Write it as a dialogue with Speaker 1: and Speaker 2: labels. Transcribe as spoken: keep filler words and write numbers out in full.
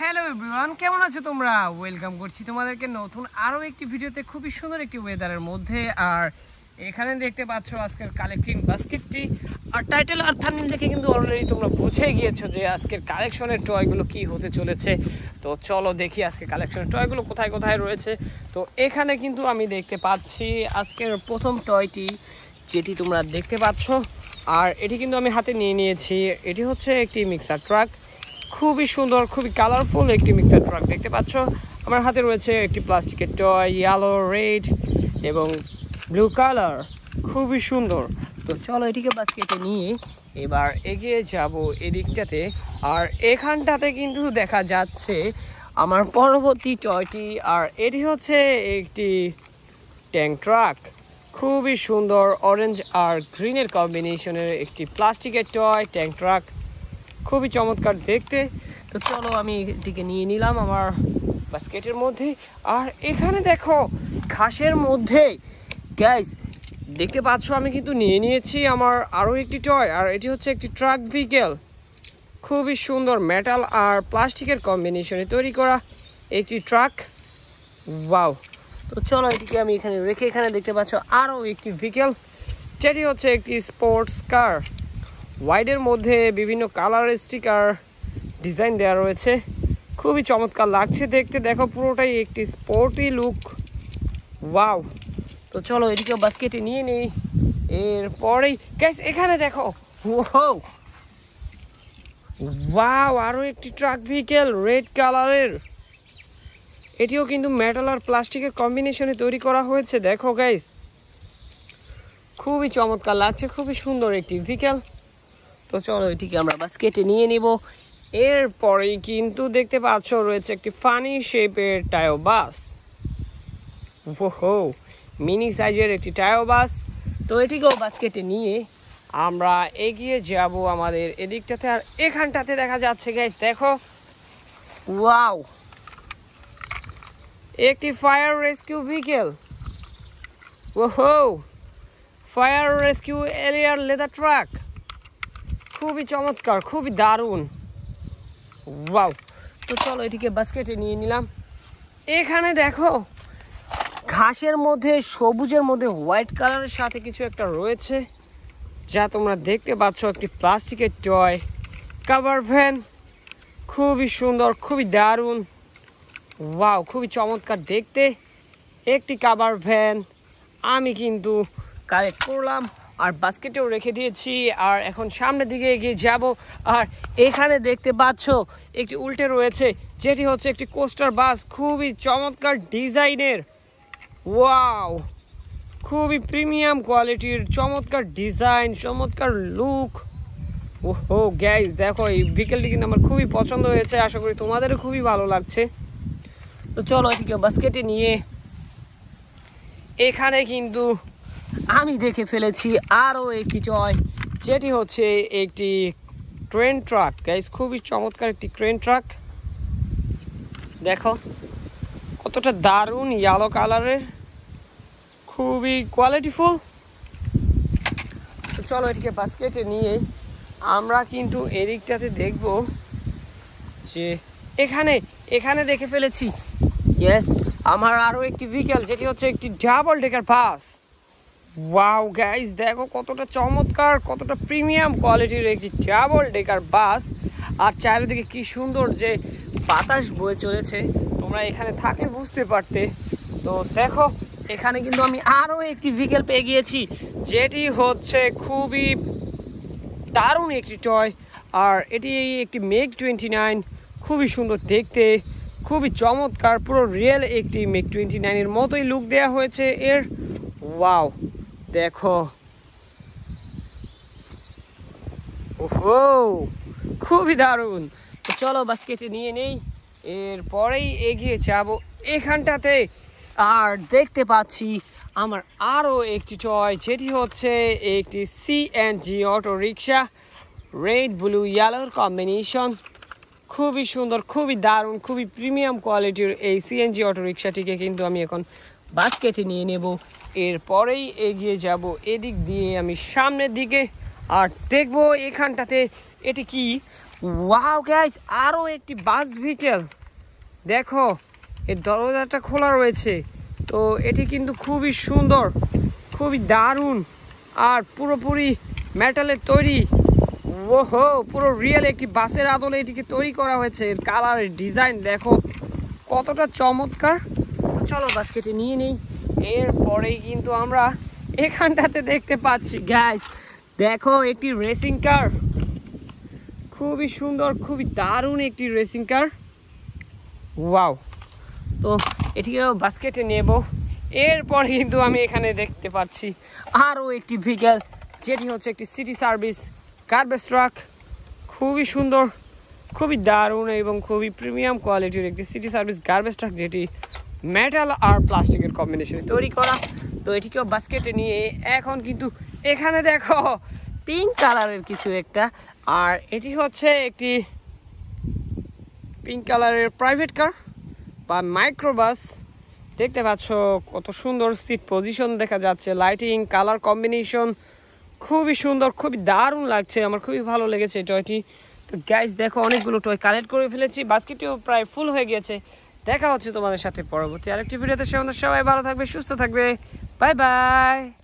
Speaker 1: Hello everyone, কেমন আছো তোমরা? ওয়েলকাম করছি তোমাদেরকে নতুন আরও একটি ভিডিওতে। খুবই সুন্দর একটি ওয়েদারের মধ্যে। আর এখানে দেখতে পাচ্ছ আজকের কালেকশন বাস্কেটটি। আর টাইটেল আর থাম্বনেল দেখে কিন্তু অলরেডি তোমরা বুঝে গিয়েছো যে আজকের কালেকশনের টয়গুলো কি হতে চলেছে। তো চলো দেখি আজকের কালেকশনের টয়গুলো কোথায় কোথায় রয়েছে। তো এখানে কিন্তু আমি দেখতে পাচ্ছি আজকের প্রথম টয়টি, যেটি তোমরা দেখতে পাচ্ছ। আর এটি কিন্তু আমি হাতে নিয়ে নিয়েছি। এটি হচ্ছে একটি মিক্সার ট্রাক, খুবই সুন্দর, খুবই কালারফুল একটি মিক্সার ট্রাক দেখতে পাচ্ছ। আমার হাতে রয়েছে একটি প্লাস্টিকের টয়, ইয়েলো, রেড এবং ব্লু কালার, খুবই সুন্দর। তো চলো এটিকে বাস্কেটে নিয়ে এবার এগিয়ে যাব এদিকটাতে। আর এখানটাতে কিন্তু দেখা যাচ্ছে আমার পরবর্তী টয়টি। আর এটি হচ্ছে একটি ট্যাঙ্ক ট্রাক, খুবই সুন্দর, অরেঞ্জ আর গ্রিনের কম্বিনেশনের একটি প্লাস্টিকের টয় ট্যাঙ্ক ট্রাক, খুবই চমৎকার দেখতে। তো চলো আমি এটিকে নিয়ে নিলাম আমার বাস্কেটের মধ্যে। আর এখানে দেখো ঘাসের মধ্যে গাইস দেখতে পাচ্ছ আমি কিন্তু নিয়ে নিয়েছি আমার আরও একটি টয়। আর এটি হচ্ছে একটি ট্রাক ভেহিকেল, খুবই সুন্দর, মেটাল আর প্লাস্টিকের কম্বিনেশনে তৈরি করা একটি ট্রাক। ওয়াও! তো চলো এটিকে আমি এখানে রেখে, এখানে দেখতে পাচ্ছ আরও একটি ভেহিকেল, যেটি হচ্ছে একটি স্পোর্টস কার। ওয়াইডের মধ্যে বিভিন্ন কালার স্টিকার ডিজাইন দেওয়া রয়েছে, খুবই চমৎকার লাগছে দেখতে। দেখো পুরোটাই একটি স্পোর্টি লুক। ওয়াও! তো চলো এদিকেও বাস্কেটে নিয়ে নেই। এরপরেই গাইস এখানে দেখো, ওয়াও ওয়াও আরও একটি ট্রাক ভেহিকেল রেড কালারের। এটিও কিন্তু মেটাল আর প্লাস্টিকের কম্বিনেশনে তৈরি করা হয়েছে। দেখো গাইস খুবই চমৎকার লাগছে, খুবই সুন্দর একটি ভেহিকেল। তো চলো এটিকে আমরা বাস্কেটে নিয়ে নিব। এরপরেই কিন্তু দেখতে পাচ্ছ রয়েছে একটি ফানি শেপের টায়ার বাস। ওহো, মিনি সাইজের একটি টায়ার বাস। তো এটিকেও বাস্কেটে নিয়ে আমরা এগিয়ে যাব আমাদের এদিকটাতে। আর এখানটাতে দেখা যাচ্ছে গাইস, দেখো ওয়াও, একটি ফায়ার রেস্কিউ ভেহিকেল। ওহো, ফায়ার রেস্কিউ এরিয়ার লেদার ট্রাক, খুবই চমৎকার, খুবই দারুণ। ওয়াও! তো চলো এটিকে বাস্কেটে নিয়ে নিলাম। এখানে দেখো ঘাসের মধ্যে সবুজের মধ্যে হোয়াইট কালারের সাথে কিছু একটা রয়েছে, যা তোমরা দেখতে পাচ্ছ একটি প্লাস্টিকের টয় কাভার ভ্যান, খুবই সুন্দর, খুবই দারুণ। ওয়াও, খুবই চমৎকার দেখতে একটি কাভার ভ্যান আমি কিন্তু কালেক্ট করলাম আর বাস্কেটেও রেখে দিয়েছি। আর এখন সামনের দিকে এগিয়ে যাব। আর এখানে দেখতে পাচ্ছ একটি উল্টে রয়েছে, যেটি হচ্ছে একটি কোস্টার বাস, খুবই চমৎকার ডিজাইনের। ওয়াও, খুবই প্রিমিয়াম কোয়ালিটির, চমৎকার ডিজাইন, চমৎকার লুক। ওহো গাইস দেখো এই ভেহিকেলটি কিন্তু আমার খুবই পছন্দ হয়েছে, আশা করি তোমাদেরও খুবই ভালো লাগছে। তো চলো এটিকে বাস্কেটে নিয়ে এখানে কিন্তু আমি দেখে ফেলেছি আরও একটি টয়, যেটি হচ্ছে একটি ট্রেন ট্রাক। গাইস খুবই চমৎকার একটি ট্রেন ট্রাক, দেখো কতটা দারুণ, ইয়েলো কালারের, খুবই কোয়ালিটিফুল। তো চলো এটিকে বাস্কেটে নিয়ে আমরা কিন্তু এদিকটাতে দেখব যে এখানে এখানে দেখে ফেলেছি ইয়েস আমার আরও একটি ভেহিকেল, যেটি হচ্ছে একটি double decker bus. Wow guys দেখো কতটা চমৎকার, কতটা প্রিমিয়াম কোয়ালিটির একটি ডাবল ডেকার বাস। আর চারিদিকে কি সুন্দর যে বাতাস বয়ে চলেছে, তোমরা এখানে থাকলে বুঝতে পারতে। তো দেখো এখানে কিন্তু আমি আরও একটি ভেহিকেল পেয়ে গিয়েছি, যেটি হচ্ছে খুবই দারুণ একটি টয়। আর এটি একটি মিগ টোয়েন্টি নাইন, খুবই সুন্দর দেখতে, খুবই চমৎকার, পুরো রিয়েল একটি মিগ টোয়েন্টি নাইনের মতোই লুক দেওয়া হয়েছে এর। ওয়াও দেখো, ওহো খুবই দারুণ। তো চলো বাস্কেটে নিয়ে নেই, এরপরেই এগিয়ে যাব এখানটাতে। আর দেখতে পাচ্ছি আমার আরও একটি টয়, যেটি হচ্ছে একটি CNG auto rickshaw, red blue ইয়েলোর কম্বিনেশন, খুবই সুন্দর, খুবই দারুণ, খুবই প্রিমিয়াম কোয়ালিটির এই সিএনজি অটো রিক্সাটিকে কিন্তু আমি এখন বাস্কেটে নিয়ে নেব। এরপরেই এগিয়ে যাব এদিক দিয়ে আমি সামনের দিকে। আর দেখবো এখানটাতে এটি কি, ওয়াও গাইস, আরো একটি বাস ভেহিকেল। দেখো এর দরজাটা খোলা রয়েছে, তো এটি কিন্তু খুবই সুন্দর, খুবই দারুণ, আর পুরোপুরি মেটালের তৈরি। ওহো, পুরো রিয়েল একটি বাসের আদলে এটিকে তৈরি করা হয়েছে। এর কালারের ডিজাইন দেখো কতটা চমৎকার। চলো বাস্কেটে নিয়ে নিই। এরপরেই কিন্তু আমরা এখানটাতে দেখতে পাচ্ছি গাইস, দেখো একটি রেসিং কার, খুবই সুন্দর, খুবই দারুণ একটি রেসিং কার। ওয়াও, তো এটিকেও বাস্কেটে নেব। এরপর কিন্তু আমি এখানে দেখতে পাচ্ছি আরও একটি ভেহিকেল, যেটি হচ্ছে একটি সিটি সার্ভিস গার্বেজ ট্রাক। খুবই সুন্দর, খুবই দারুণ এবং খুবই প্রিমিয়াম কোয়ালিটির একটি সিটি সার্ভিস গার্বেজ ট্রাক, যেটি মেটাল আর প্লাস্টিকের কম্বিনেশনে তৈরি করা। তো এটিকেও বাস্কেটে নিয়ে এখন কিন্তু এখানে দেখো পিঙ্ক কালারের কিছু একটা, আর এটি হচ্ছে একটি পিঙ্ক কালারের প্রাইভেট কার বা মাইক্রোবাস। দেখতে পাচ্ছ কত সুন্দর সিট পজিশন দেখা যাচ্ছে, লাইটিং, কালার কম্বিনেশন খুবই সুন্দর, খুবই দারুণ লাগছে। আমার খুবই ভালো লেগেছে এই টয়টি। তো গাইস দেখো অনেকগুলো টয় কালেক্ট করে ফেলেছি, বাস্কেটটিও প্রায় ফুল হয়ে গিয়েছে। দেখা হচ্ছে তোমাদের সাথে পরবর্তী আরেকটি ভিডিওতে। সে সবাই ভালো থাকবে, সুস্থ থাকবে, বাই বাই।